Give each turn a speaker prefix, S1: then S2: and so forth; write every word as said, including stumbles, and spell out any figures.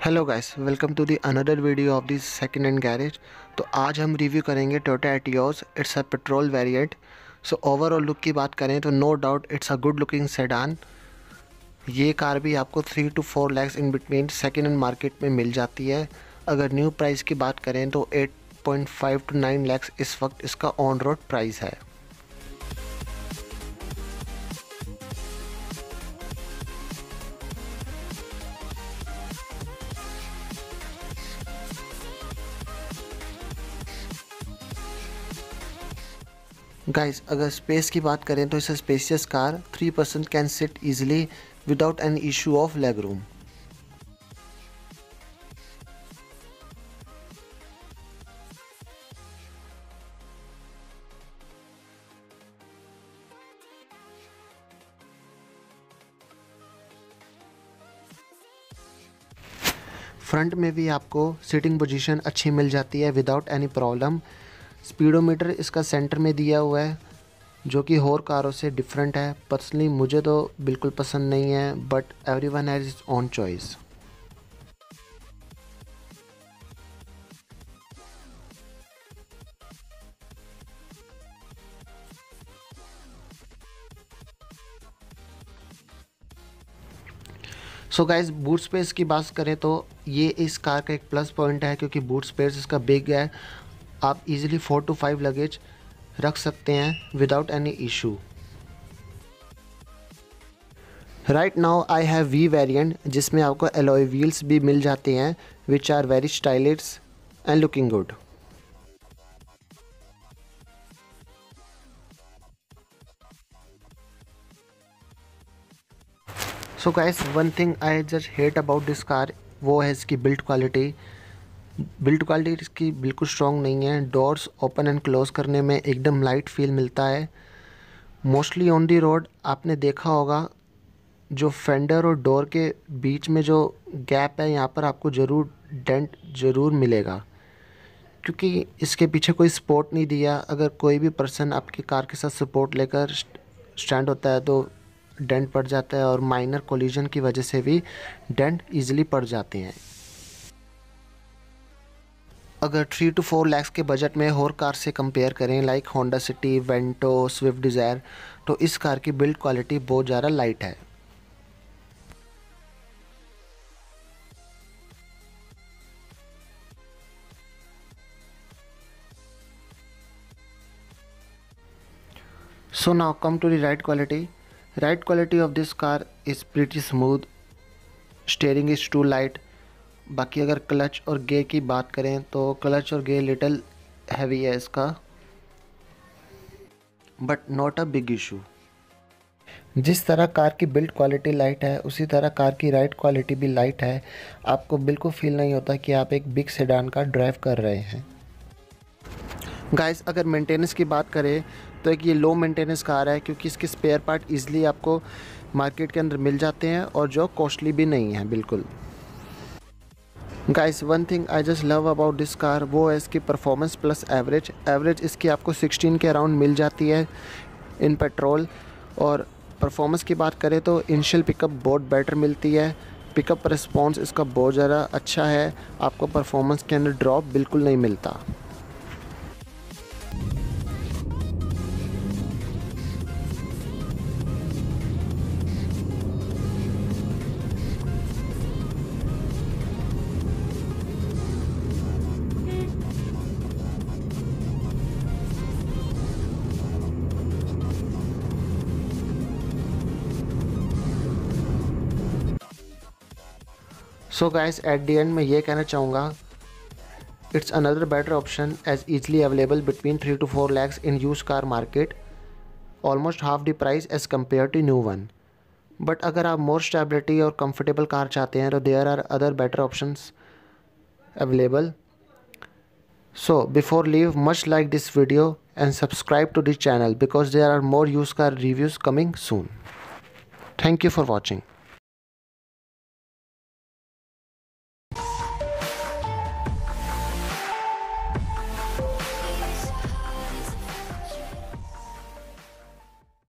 S1: Hello guys, welcome to the another video of this second hand garage. तो आज हम review करेंगे Toyota Etios. It's a petrol variant. So overall look की बात करें तो no doubt it's a good looking sedan. ये car भी आपको three two four lakhs in between second hand market में मिल जाती है। अगर न्यू प्राइस की बात करें तो eight point five two nine lakhs इस वक्त इसका ऑन रोड प्राइस है। गाइस, अगर स्पेस की बात करें तो इस spacious car three person can sit easily without any issue of leg room. Front में भी आपको सीटिंग पोजीशन अच्छी मिल जाती है विदाउट एनी प्रॉब्लम। स्पीडोमीटर इसका सेंटर में दिया हुआ है जो कि और कारों से डिफरेंट है। पर्सनली मुझे तो बिल्कुल पसंद नहीं है, but everyone has his own choice. So guys, boot space की बात करें तो ये इस कार का एक प्लस पॉइंट है क्योंकि बूट स्पेस इसका बिग है। आप easily four two five luggage रख सकते हैं without any issue. Right now I have V variant जिसमें आपको एलॉय व्हील्स भी मिल जाते हैं which are very stylish and looking good. So guys, one thing I just hate about this car वो है इसकी बिल्ड क्वालिटी। बिल्ड क्वालिटी इसकी बिल्कुल स्ट्रॉन्ग नहीं है। डोर्स ओपन एंड क्लोज करने में एकदम लाइट फील मिलता है। मोस्टली ऑन दी रोड आपने देखा होगा जो फेंडर और डोर के बीच में जो गैप है यहाँ पर आपको ज़रूर डेंट ज़रूर मिलेगा क्योंकि इसके पीछे कोई सपोर्ट नहीं दिया। अगर कोई भी पर्सन आपकी कार के साथ सपोर्ट लेकर स्टैंड होता है तो डेंट पड़ जाता है और माइनर कोलिजन की वजह से भी डेंट ईजिली पड़ जाते हैं। अगर थ्री टू फोर लैक्स के बजट में और कार से कंपेयर करें like Honda City, Vento, Swift Dzire, तो इस कार की बिल्ड क्वालिटी बहुत ज़्यादा लाइट है। So now come to the ride quality. Ride quality of this car is pretty smooth. Steering is too light. बाकी अगर क्लच और गे की बात करें तो क्लच और गे लिटिल हैवी है इसका, but not a big issue. जिस तरह कार की बिल्ड क्वालिटी लाइट है उसी तरह कार की राइड क्वालिटी भी लाइट है। आपको बिल्कुल फील नहीं होता कि आप एक बिग सेडान का ड्राइव कर रहे हैं। गाइस, अगर मेंटेनेंस की बात करें तो एक ये लो मेंटेनेंस कार है क्योंकि इसके स्पेयर पार्ट इजीली आपको मार्केट के अंदर मिल जाते हैं और जो कॉस्टली भी नहीं है बिल्कुल। Guys, one thing I just love about this car वो है इसकी परफॉर्मेंस प्लस एवरेज। एवरेज इसकी आपको सिक्सटीन के अराउंड मिल जाती है इन पेट्रोल। और परफॉर्मेंस की बात करें तो इनिशियल पिकअप बहुत बेटर मिलती है। पिकअप रिस्पॉन्स इसका बहुत ज़्यादा अच्छा है। आपको परफॉर्मेंस के अंदर ड्रॉप बिल्कुल नहीं मिलता। So guys, at the end मैं ये कहना चाहूँगा it's another better option as easily available between three two four lakhs in use car market, almost half the price as compare to new one. But अगर आप more stability और comfortable car चाहते हैं तो there are other better options available. So before leave much like this video and subscribe to this channel because there are more use car reviews coming soon. Thank you for watching.